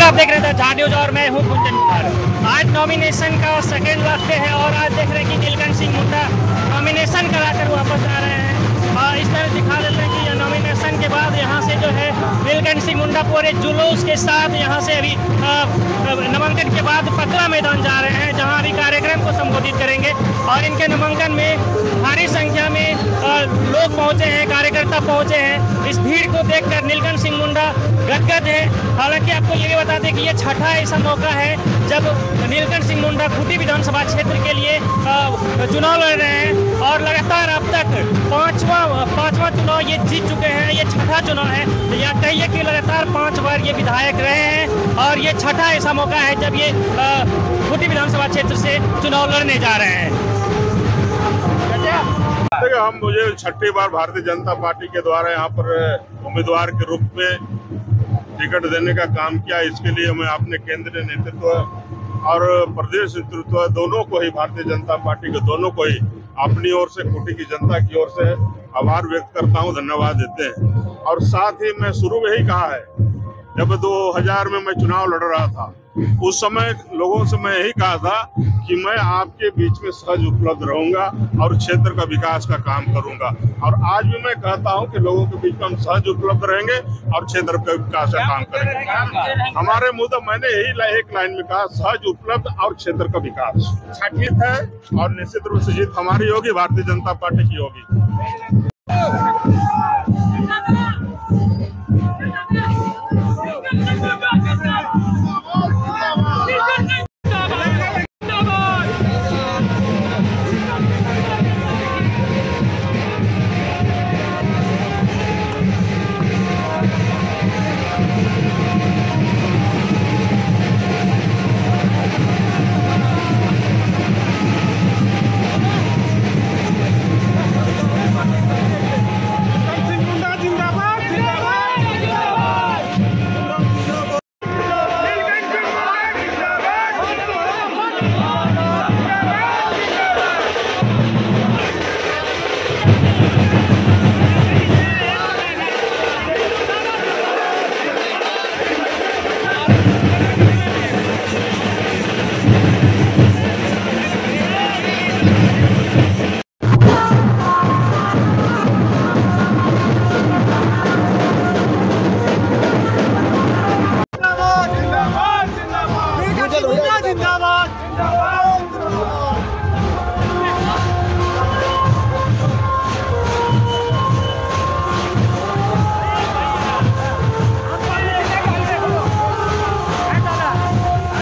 आप देख रहे थे झाड़ न्यूज और मैं हूं कुंदन कुमार। आज नॉमिनेशन का सेकेंड लास्ट डे है और आज देख रहे हैं कि नीलकंठ सिंह मुंडा नॉमिनेशन कराकर वापस आ रहे हैं। इस तरह दिखा देते हैं कि नॉमिनेशन के बाद यहाँ से जो है नीलकंठ सिंह मुंडा पूरे जुलूस के साथ यहाँ से अभी नामांकन के बाद पतला मैदान जा रहे हैं, जहाँ अभी कार्यक्रम को संबोधित करेंगे। और इनके नामांकन में भारी संख्या में लोग पहुँचे हैं, कार्यकर्ता पहुँचे हैं। इस भीड़ को देखकर नीलकंठ सिंह मुंडा गदगद है। हालांकि आपको ये भी बता दें कि ये छठा ऐसा मौका है जब नीलकंठ सिंह मुंडा खूंटी विधानसभा क्षेत्र के लिए चुनाव लड़ रहे हैं और लगातार अब तक पांचवा चुनाव ये जीत चुके हैं। ये छठा चुनाव है, या कहिए कि लगातार 5 बार ये विधायक रहे हैं और ये छठा ऐसा मौका है जब ये खूंटी विधानसभा क्षेत्र से चुनाव लड़ने जा रहे हैं। हम मुझे छठी बार भारतीय जनता पार्टी के द्वारा यहाँ पर उम्मीदवार के रूप में टिकट देने का काम किया। इसके लिए मैं अपने केंद्रीय नेतृत्व और प्रदेश नेतृत्व दोनों को ही, भारतीय जनता पार्टी के दोनों को ही अपनी ओर से, खूंटी की जनता की ओर से आभार व्यक्त करता हूं, धन्यवाद देते हैं। और साथ ही मैं शुरू में ही कहा है, जब 2000 में मैं चुनाव लड़ रहा था उस समय लोगों से मैं यही कहा था कि मैं आपके बीच में सहज उपलब्ध रहूंगा और क्षेत्र का विकास का काम करूंगा। और आज भी मैं कहता हूं कि लोगों के बीच में हम सहज उपलब्ध रहेंगे और क्षेत्र का विकास का काम करेंगे। हमारे मुद्दा मैंने यही एक लाइन में कहा, सहज उपलब्ध और क्षेत्र का विकास। जीत है और निश्चित रूप से जीत हमारी होगी, भारतीय जनता पार्टी की होगी।